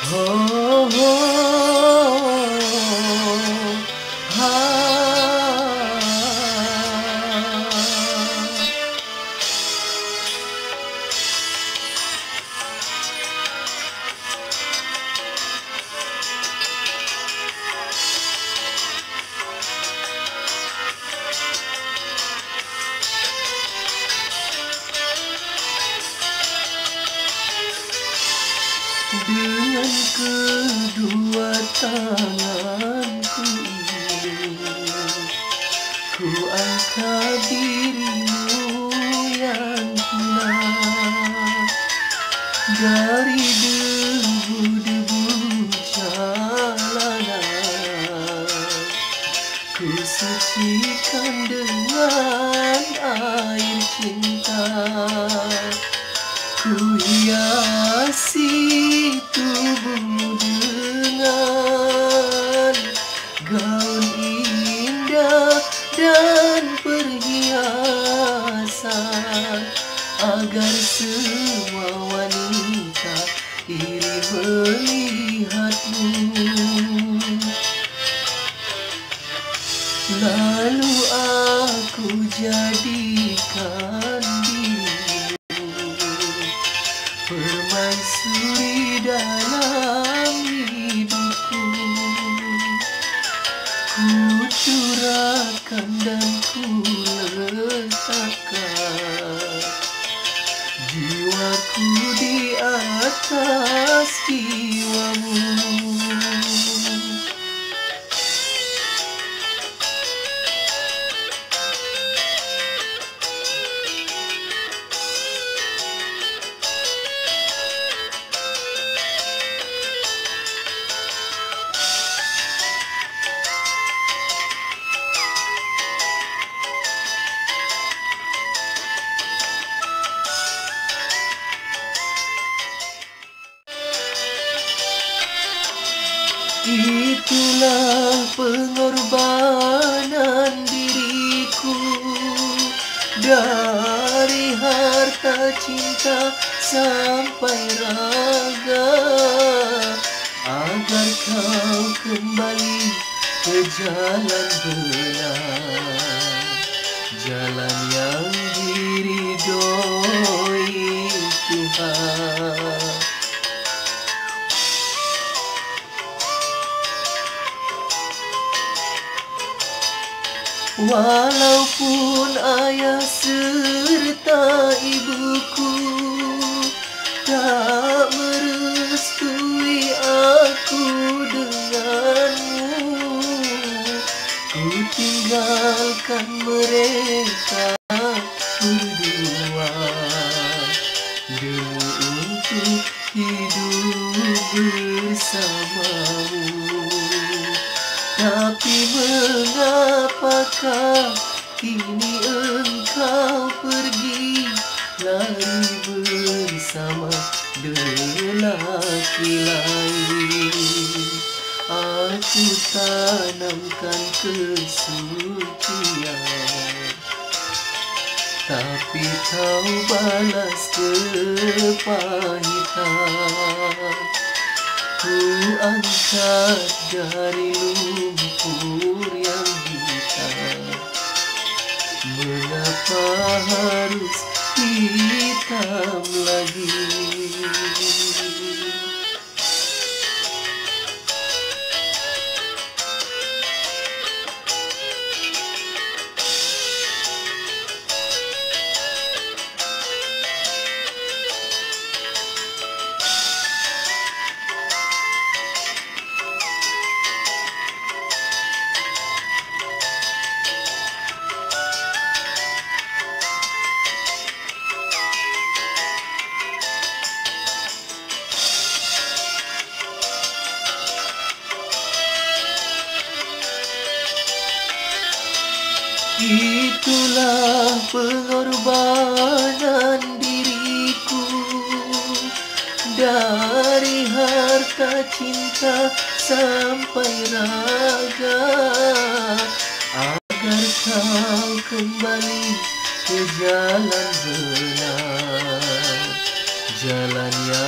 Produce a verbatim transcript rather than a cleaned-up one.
Oh, oh, ah. Dengan kedua tanganku ini ku angkat dirimu yang hina dari debu-debu jalanan. Ku sucikan dengan air cinta, ku hiasi tubuhmu dengan gaun indah dan perhiasan, agar semua wanita iri melihatmu. Lalu aku jadikan permaisuri dalam hidupku. Ku curahkan dan ku letakkan jiwaku di atas jiwamu. Itulah pengorbanan diriku, dari harta cinta sampai raga, agar kau kembali ke jalan benar, jalan yang diridhoi Tuhan. Walaupun ayah serta ibuku tak merestui aku denganmu, ku tinggalkan mereka berdua demi untuk hidup bersamamu. Tapi mengapakah kini engkau pergi lari bersama lelaki lain? Aku tanamkan kesucian, tapi kau balas kepahitan. Ku angkat dari lumpur yang hitam, mengapa harus hitam lagi? Itulah pengorbanan diriku, dari harta cinta sampai raga, agar kau kembali ke jalan benar, jalan yang